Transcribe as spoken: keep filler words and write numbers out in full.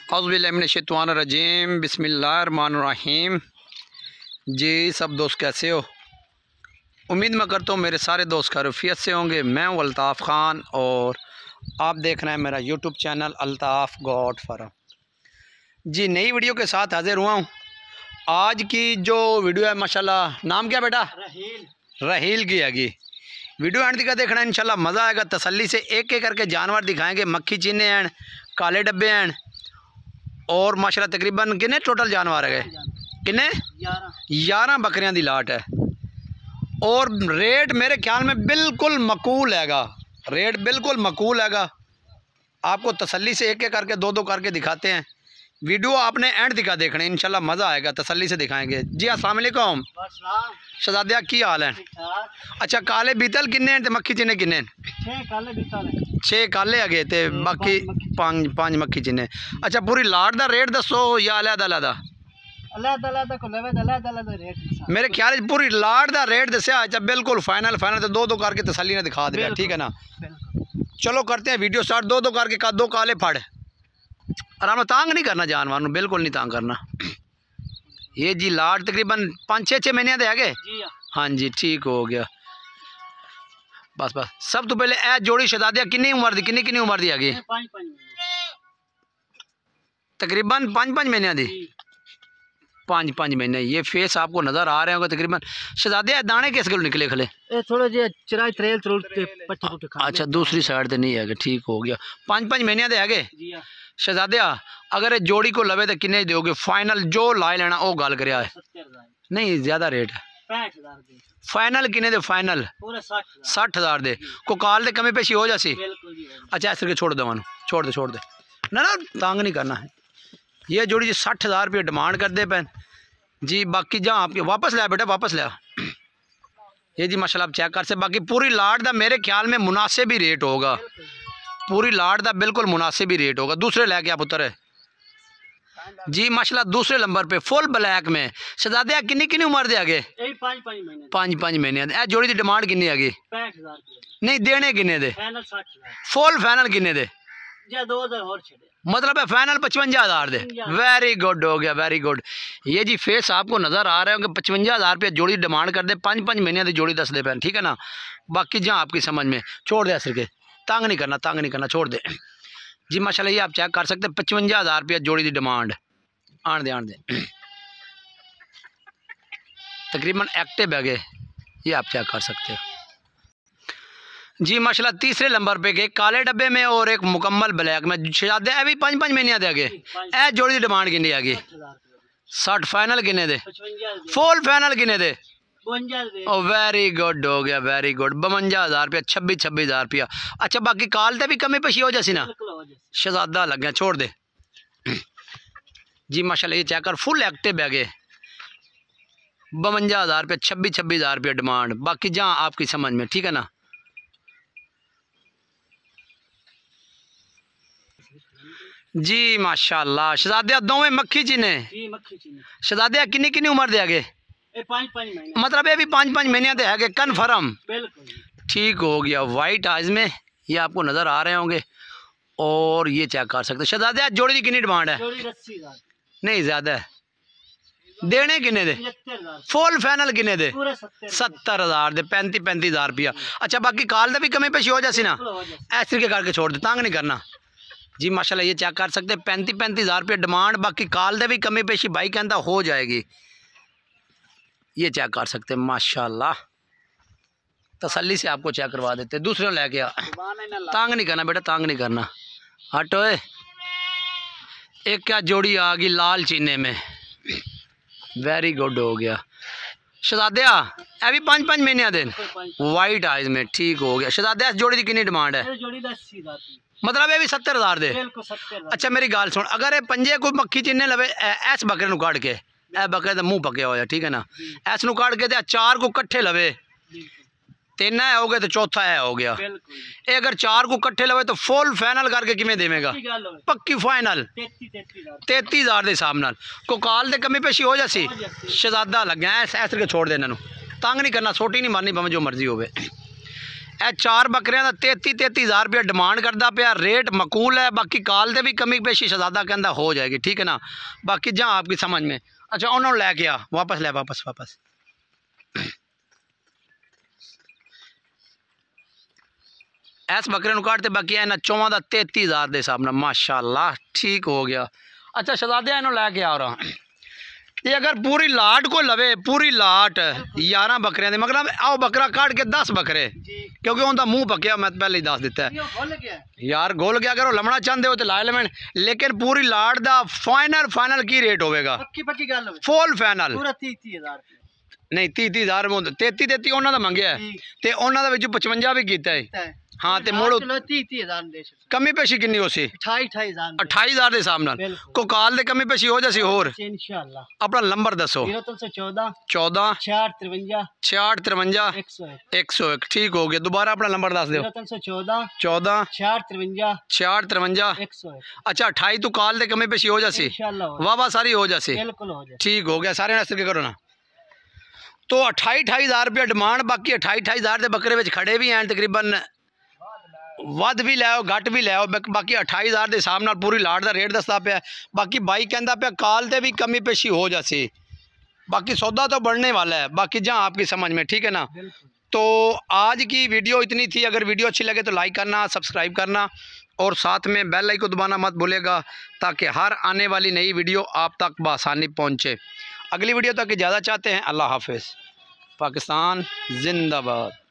औज़ुबिल्लाहिमिनश्शैतानिर्रजीम बिस्मिल्लाहिर्रहमानिर्रहीम। जी सब दोस्त कैसे हो? उम्मीद मैं करता हूँ मेरे सारे दोस्त खैरियत से होंगे। मैं हूँ अल्ताफ़ ख़ान और आप देख रहे हैं मेरा YouTube channel Altaf goat farm. जी नई वीडियो के साथ हाजिर हुआ हूँ। आज की जो वीडियो है माशाल्लाह, नाम क्या बेटा? रहील। रहील की हैगी। वीडियो एंड तक देखना, इंशाल्लाह मज़ा आएगा। तसल्ली से एक एक करके जानवर दिखाएंगे। मक्खी चीने हैं, काले डब्बे हैं और माशाल्लाह तकरीबन कितने टोटल जानवर है? कितने? ग्यारह बकरियां दी लाट है और रेट मेरे ख्याल में बिल्कुल मकूल हैगा। रेट बिल्कुल मकूल हैगा। आपको तसल्ली से एक एक करके दो दो करके दिखाते हैं। वीडियो आपने एंड दिखा देखना, इंशाल्लाह मज़ा आएगा। तसल्ली से दिखाएंगे। जी अस्सलाम वालेकुम शहजादिया, की हाल है? अच्छा, काले बीतल किन्ने हैं ते मक्खी चीने किन्ने? छे काले है ते बाकी पांच पांच मक्खी चीने। अच्छा, पूरी लाट दा रेट दसो या अलग अलग? मेरे ख्याल में पूरी लाट दा रेट दसिया। अच्छा बिल्कुल फाइनल फाइनल तो दो दो करके तसल्ली ने दिखा दिया, ठीक है ना? चलो करते हैं वीडियो स्टार्ट। दो दो करके का दो काले फड़ आराम तांग नहीं करना जानवर ਨੂੰ, बिल्कुल नहीं तांग करना। ये जी लाट तकरीबन पाँच छः छः महीने दे आगे। हाँ जी ठीक हो गया। बस बस सब तो पहले ए जोड़ी शहजादिया कितनी उम्र दी कितनी कितनी उम्र दी हैगी? तकरीबन पाँच पाँच महीने दी। पाँच पाँच महीने। ये फेस आपको नज़र आ रहे होंगे तकरीबन। शहजादिया दाने किस गल निकले खले? थोड़ा जे चराई त्रेल त्रुल। अच्छा दूसरी साइड से नहीं है, ठीक हो गया। पाँच पाँच महीने दे हैगे। शहजादिया अगर ये जोड़ी को लवे तो किन्ने दोगे? फाइनल जो लाई लेना वो गल कर है, नहीं ज़्यादा रेट है। फाइनल किन्ने दे? फाइनल सठ हज़ार दे। को काल दे कमी पेशी हो जासी? अच्छा ऐसे करके छोड़ दे मानो, छोड़ दे छोड़ दे ना ना तांग नहीं करना है। ये जोड़ी जी सठ हज़ार रुपये डिमांड कर दे पैन जी। बाकी जहाँ आपके वापस लिया बेटा, वापस लिया। ये जी माशाल्लाह आप चेक कर से। बाकी पूरी लाट दा मेरे ख्याल में मुनासिब ही रेट होगा। पूरी लाट दा बिल्कुल मुनासिब ही रेट होगा। दूसरे लैके आप उतर है जी माशाल्लाह। दूसरे नंबर पे फुल ब्लैक में शहजादिया किन्नी किन्नी उम्र दे आगे? पाँच पाँच महीने। ए जोड़ी की डिमांड किन्नी हैगी? नहीं देने किन्ने दे? फुल फाइनल किन्ने दे? मतलब है फाइनल पचवंजा हज़ार दे। वेरी गुड हो गया, वेरी गुड। ये जी फेस आपको नज़र आ रहे होंगे। पचवंजा हज़ार रुपये जोड़ी डिमांड कर दे। पाँच पाँच महीने की जोड़ी दस दे पैन, ठीक है ना? बाकी जहाँ आपकी समझ में छोड़ दे असर के, तंग नहीं करना तंग नहीं करना, छोड़ दे जी माशाल्लाह। ये आप चेक कर सकते हैं। पचवंजा हज़ार रुपया जोड़ी की डिमांड। आन दे आन दे तकरीबन एक्टिव है गए। ये आप चेक कर सकते हो जी माशाल्लाह। तीसरे नंबर पे गए काले डब्बे में और एक मुकम्मल ब्लैक में शहजादिया। भी पाँच पाँच महीने दे गए। ए जोड़ी की डिमांड किन्नी आ गई? सठ फाइनल किन्ने दे? फुल फाइनल किन्ने दे? ओ वेरी गुड हो गया, वेरी गुड। बवंजा हज़ार रुपया, छब्बीस छब्बीस हज़ार रुपया। अच्छा बाकी काल ते भी कमी पेशी हो जासी ना? शहजादा लग गया, छोड़ दे जी माशाल्लाह। ये चेक कर फुल एक्टिव है गए। बवंजा हज़ार रुपया, छब्बीस छब्बीस हज़ार रुपया डिमांड। बाकी जहाँ आपकी समझ में, ठीक है ना? जी माशाल्लाह। शहजादिया दोवें मक्खी चीने। शहजादिया किन्नी किन्नी उम्र दे आगे? मतलब ये भी पाँच पाँच महीने दे है कन्फर्म? ठीक हो गया। वाइट आइज में ये आपको नज़र आ रहे होंगे और ये चेक कर सकते। शहजादिया जोड़ी की कितनी डिमांड है? नहीं ज़्यादा है। देने किन्ने दे? फुल फाइनल किन्ने दे? सत्तर हज़ार दे, पैंतीस पैंतीस हज़ार रुपया। अच्छा बाकी काल दे भी कमी पेशी हो जासी ना? ऐसे के करके छोड़ दे, तंग नहीं करना जी माशाल्लाह। ये चेक कर सकते हैं। पैंतीस पैंतीस हज़ार रुपये डिमांड। बाकी काल दे भी कमी पेशी भाई कहता हो जाएगी। ये चेक कर सकते हैं माशाल्लाह। तसल्ली से आपको चेक करवा देते। दूसरे लेके आ, तांग नहीं करना बेटा, तांग नहीं करना। हटो। एक क्या जोड़ी आ गई लाल चीने में। वेरी गुड हो गया। शहजादिया ए भी पाँच पाँच महीने दिन वाइट आइज में, ठीक हो गया। शहजादिया जोड़ी की कितनी डिमांड है? मतलब ये भी सत्तर हज़ार दे। अच्छा मेरी गाल सुन, अगर ये पंजे कोई मक्खी चीने लवे ऐस बकरे काट के, ए बकरे का मुँह पके होया, ठीक है ना? ऐस नू काट के चार को कट्ठे लवे, तीन है हो गए तो चौथा है हो गया। ये अगर चार को कट्ठे लवे तो फुल फाइनल करके किमें देवेगा? पक्की फाइनल तैतीस हज़ार के हिसाब नाल। को काल दे कमी पेशी हो जासी? शहजादा लग गया ऐसे ऐसे के छोड़ दे इन्हों, तंग नहीं करना, सोटी नहीं मारनी, भावें जो मर्जी होवे। ए चार बकरियां दा तेती तेती हज़ार रुपया डिमांड करता पाया, रेट मकूल है, बाकी काल दे भी कमी पेशी शहजादा कहता हो जाएगी, ठीक है ना। बाकी जहाँ आपकी समझ में। अच्छा उन्होंने लैके आ वापस ले वापस वापस ऐस बकरे नूं काटते बाकी इन्हें चौवां दा तेती हज़ार के हिसाब नाल माशाअल्लाह ठीक हो गया। अच्छा शहजादे इन्हों लैके आ रहा ये अगर पूरी लाट को लवे पूरी लाट यारह बकरियां दे मतलब आओ बकरा काट के दस बकरे क्योंकि उनका मुँह पकया मैं पहले ही दस दिता है यार गोल गया। अगर वो लमना चाहते हो तो ला लेवन, लेकिन पूरी लाट दा फाइनल फाइनल की रेट होगा फुल फाइनल नहीं तीह तीह हज़ार तेती तेती उन्होंने मंगया तो उन्होंने पचवंजा भी किया है। हाँ तो मुड़ कमी पेशी किन्नी हो सी अठाई हज़ार के हिसाब नाल को काल दे कमी पेशी हो जासी होर अपना नंबर दसो चौदह छियाठ तिरवंजा एक सौ एक ठीक हो गया। दोबारा अपना नंबर दस दो चौदह छियाठ तिरवंजा अच्छा अठाई तो काल दे कमी पेशी हो जासी वाह वाह सारी हो जासी ठीक हो गया। सारे नस्ल के करो ना तो अठाई अठाई हज़ार रुपया डिमांड, बाकी अठाई अठाई हज़ार के बकरे विच खड़े भी हैं तकरीबन वध भी लै घट भी लै बाकी अठाई हज़ार के हिसाब नाल पूरी लाट का रेट दसदा पाया। बाकी बाई कहता पाया काल ते भी कमी पेशी हो जासी, बाकी सौदा तो बढ़ने वाला है, बाकी जहाँ आपकी समझ में ठीक है ना। तो आज की वीडियो इतनी थी, अगर वीडियो अच्छी लगे तो लाइक करना सब्सक्राइब करना और साथ में बेल आइकन को दबाना मत भूलेगा ताकि हर आने वाली नई वीडियो आप तक बआसानी पहुँचे। अगली वीडियो तक इजाज़त चाहते हैं। अल्लाह हाफिज़। पाकिस्तान जिंदाबाद।